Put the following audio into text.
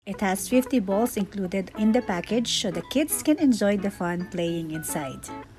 It has 50 balls included in the package so the kids can enjoy the fun playing inside.